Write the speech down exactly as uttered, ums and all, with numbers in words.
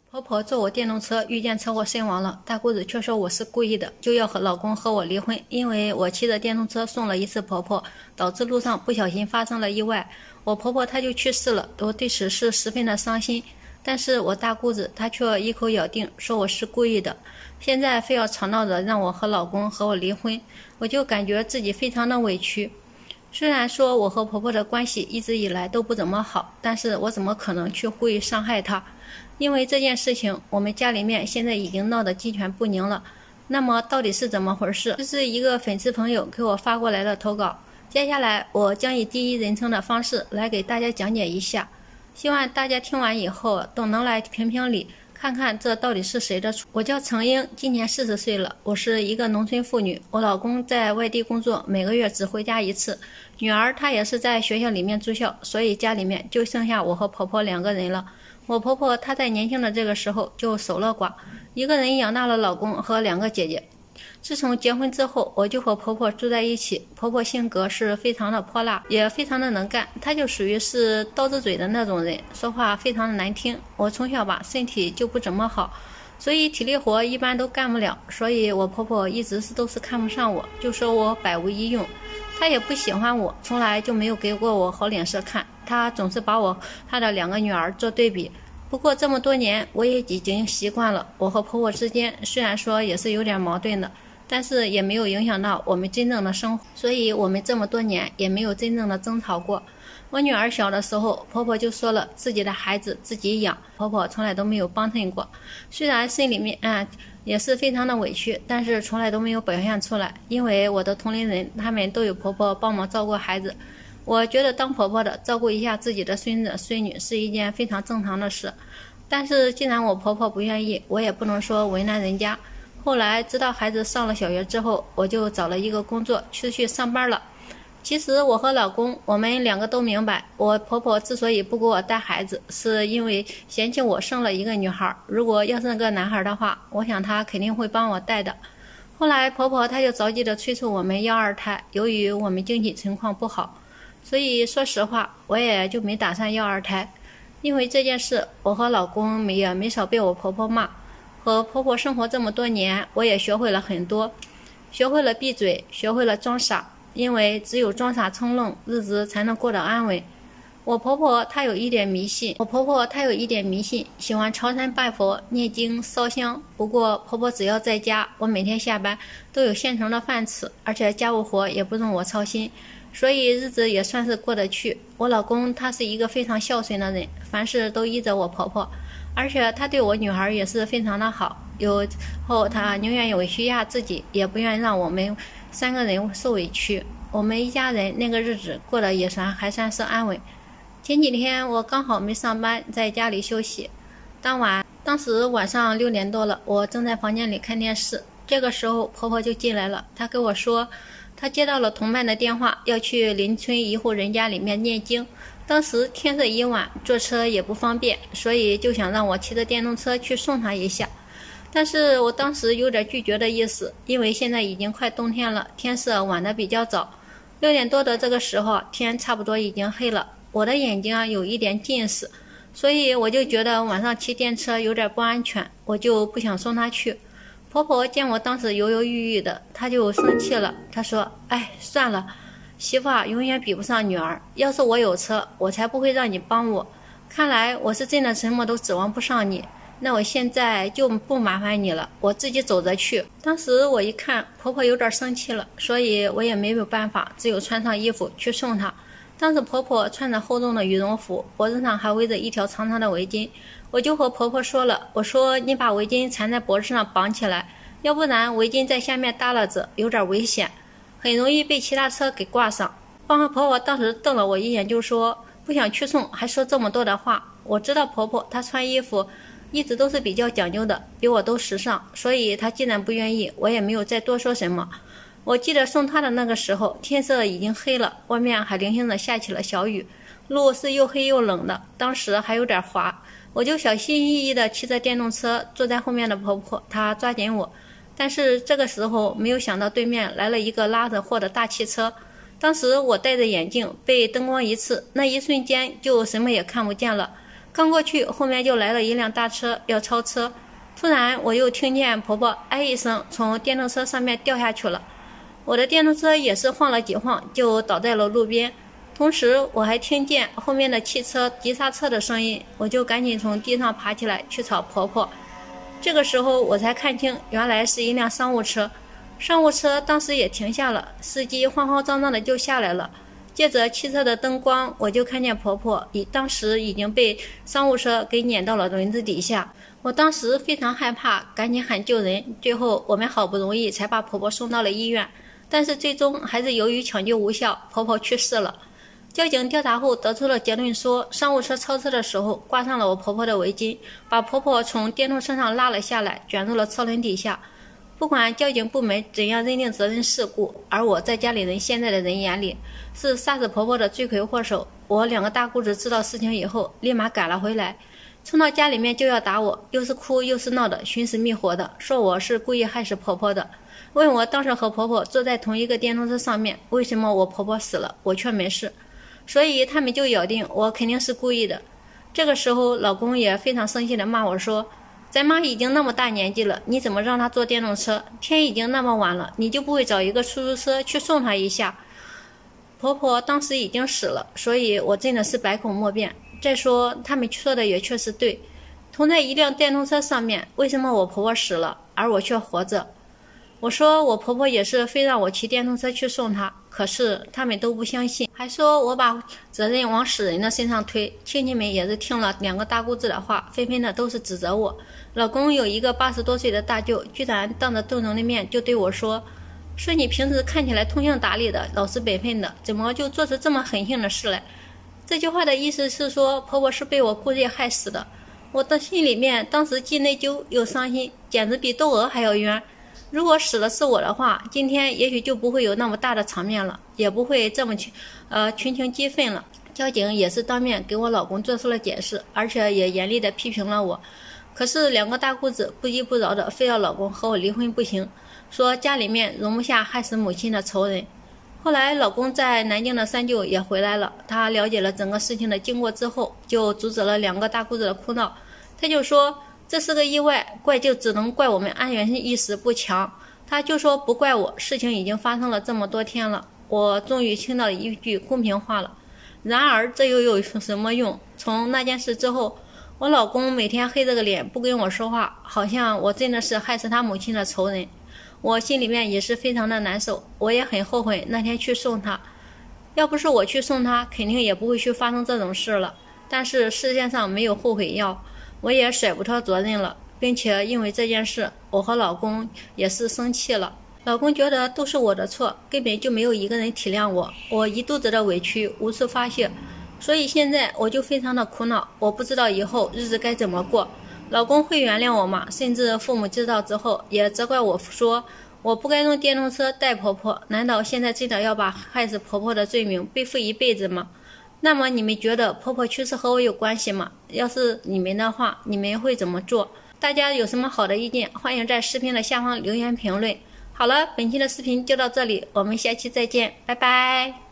婆婆坐我电动车遇见车祸身亡了，大姑子却说我是故意的，就要和老公和我离婚，因为我骑着电动车送了一次婆婆，导致路上不小心发生了意外，我婆婆她就去世了，我对此事十分的伤心。但是我大姑子她却一口咬定说我是故意的，现在非要吵闹着让我和老公和我离婚，我就感觉自己非常的委屈。虽然说我和婆婆的关系一直以来都不怎么好，但是我怎么可能去故意伤害她？因为这件事情，我们家里面现在已经闹得鸡犬不宁了。那么到底是怎么回事？这是一个粉丝朋友给我发过来的投稿，接下来我将以第一人称的方式来给大家讲解一下，希望大家听完以后都能来评评理，看看这到底是谁的错。我叫程英，今年四十岁了，我是一个农村妇女，我老公在外地工作，每个月只回家一次。女儿她也是在学校里面住校，所以家里面就剩下我和婆婆两个人了。我婆婆她在年轻的这个时候就守了寡，一个人养大了老公和两个姐姐。自从结婚之后，我就和婆婆住在一起。婆婆性格是非常的泼辣，也非常的能干，她就属于是刀子嘴的那种人，说话非常的难听。我从小吧身体就不怎么好，所以体力活一般都干不了，所以我婆婆一直是都是看不上我，就说我百无一用。她也不喜欢我，从来就没有给过我好脸色看，她总是把我她的两个女儿做对比。不过这么多年我也已经习惯了，我和婆婆之间虽然说也是有点矛盾的，但是也没有影响到我们真正的生活，所以我们这么多年也没有真正的争吵过。我女儿小的时候，婆婆就说了自己的孩子自己养，婆婆从来都没有帮衬过，虽然心里面啊也是非常的委屈，但是从来都没有表现出来，因为我的同龄人他们都有婆婆帮忙照顾孩子，我觉得当婆婆的照顾一下自己的孙子孙女是一件非常正常的事。但是既然我婆婆不愿意，我也不能说为难人家。后来直到孩子上了小学之后，我就找了一个工作出去上班了。其实我和老公我们两个都明白，我婆婆之所以不给我带孩子，是因为嫌弃我生了一个女孩，如果要是个男孩的话，我想她肯定会帮我带的。后来婆婆她就着急的催促我们要二胎，由于我们经济情况不好，所以说实话我也就没打算要二胎。因为这件事，我和老公也没少被我婆婆骂。和婆婆生活这么多年，我也学会了很多，学会了闭嘴，学会了装傻，因为只有装傻充愣，日子才能过得安稳。我婆婆她有一点迷信，我婆婆她有一点迷信，喜欢朝山拜佛、念经、烧香。不过婆婆只要在家，我每天下班都有现成的饭吃，而且家务活也不用我操心，所以日子也算是过得去。我老公他是一个非常孝顺的人，凡事都依着我婆婆，而且他对我女孩也是非常的好，有后他宁愿委屈一下自己，也不愿让我们三个人受委屈。我们一家人那个日子过得也算还算是安稳。前几天我刚好没上班，在家里休息。当晚当时晚上六点多了，我正在房间里看电视，这个时候婆婆就进来了，她跟我说她接到了同伴的电话，要去邻村一户人家里面念经。当时天色已晚，坐车也不方便，所以就想让我骑着电动车去送她一下。但是我当时有点拒绝的意思，因为现在已经快冬天了，天色晚得比较早，六点多的这个时候天差不多已经黑了，我的眼睛有一点近视，所以我就觉得晚上骑电车有点不安全，我就不想送她去。婆婆见我当时犹犹豫豫的，她就生气了，她说哎，算了，媳妇啊永远比不上女儿，要是我有车我才不会让你帮我，看来我是真的什么都指望不上你，那我现在就不麻烦你了，我自己走着去。当时我一看婆婆有点生气了，所以我也没有办法，只有穿上衣服去送她。当时婆婆穿着厚重的羽绒服，脖子上还围着一条长长的围巾，我就和婆婆说了，我说你把围巾缠在脖子上绑起来，要不然围巾在下面耷拉着有点危险，很容易被其他车给挂上。婆婆当时瞪了我一眼，就说不想去送还说这么多的话。我知道婆婆她穿衣服一直都是比较讲究的，比我都时尚，所以她既然不愿意，我也没有再多说什么。我记得送她的那个时候天色已经黑了，外面还零星的下起了小雨，路是又黑又冷的，当时还有点滑，我就小心翼翼的骑着电动车，坐在后面的婆婆她抓紧我，但是这个时候没有想到对面来了一个拉着货的大汽车，当时我戴着眼镜被灯光一刺，那一瞬间就什么也看不见了。 刚过去，后面就来了一辆大车要超车，突然我又听见婆婆哎一声从电动车上面掉下去了，我的电动车也是晃了几晃就倒在了路边，同时我还听见后面的汽车急刹车的声音，我就赶紧从地上爬起来去找婆婆。这个时候我才看清，原来是一辆商务车，商务车当时也停下了，司机慌慌张张的就下来了，借着汽车的灯光，我就看见婆婆已当时已经被商务车给碾到了轮子底下。我当时非常害怕，赶紧喊救人，最后我们好不容易才把婆婆送到了医院，但是最终还是由于抢救无效，婆婆去世了。交警调查后得出了结论说，商务车超车的时候挂上了我婆婆的围巾，把婆婆从电动车上拉了下来，卷入了车轮底下。不管交警部门怎样认定责任事故，而我在家里人现在的人眼里是杀死婆婆的罪魁祸首。我两个大姑子知道事情以后，立马赶了回来，冲到家里面就要打我，又是哭又是闹的，寻死觅活的，说我是故意害死婆婆的，问我当时和婆婆坐在同一个电动车上面，为什么我婆婆死了，我却没事，所以他们就咬定我肯定是故意的。这个时候老公也非常生气的骂我说，咱妈已经那么大年纪了，你怎么让她坐电动车？天已经那么晚了，你就不会找一个出租车去送她一下？婆婆当时已经死了，所以我真的是百口莫辩。再说他们说的也确实对，同在一辆电动车上面，为什么我婆婆死了，而我却活着？我说我婆婆也是非让我骑电动车去送她，可是他们都不相信，还说我把责任往死人的身上推。亲戚们也是听了两个大姑子的话，纷纷的都是指责我。老公有一个八十多岁的大舅，居然当着众人的面就对我说，说你平时看起来通情达理的，老实本分的，怎么就做出这么狠心的事来？这句话的意思是说，婆婆是被我故意害死的。我的心里面当时既内疚又伤心，简直比窦娥还要冤。如果死的是我的话，今天也许就不会有那么大的场面了，也不会这么群呃群情激愤了。交警也是当面给我老公做出了解释，而且也严厉的批评了我。可是两个大姑子不依不饶的非要老公和我离婚不行，说家里面容不下害死母亲的仇人。后来老公在南京的三舅也回来了，他了解了整个事情的经过之后，就阻止了两个大姑子的哭闹。他就说这是个意外，怪就只能怪我们安源意识不强。他就说不怪我，事情已经发生了这么多天了。我终于听到了一句公平话了。然而这又有什么用？从那件事之后，我老公每天黑着个脸不跟我说话，好像我真的是害死他母亲的仇人。我心里面也是非常的难受，我也很后悔那天去送他。要不是我去送他，肯定也不会去发生这种事了。但是世界上没有后悔药，我也甩不脱责任了，并且因为这件事，我和老公也是生气了。老公觉得都是我的错，根本就没有一个人体谅我，我一肚子的委屈无处发泄，所以现在我就非常的苦恼，我不知道以后日子该怎么过。老公会原谅我吗？甚至父母知道之后也责怪我说我不该用电动车带婆婆，难道现在真的要把害死婆婆的罪名背负一辈子吗？那么你们觉得婆婆去世和我有关系吗？要是你们的话，你们会怎么做？大家有什么好的意见，欢迎在视频的下方留言评论。好了，本期的视频就到这里，我们下期再见，拜拜。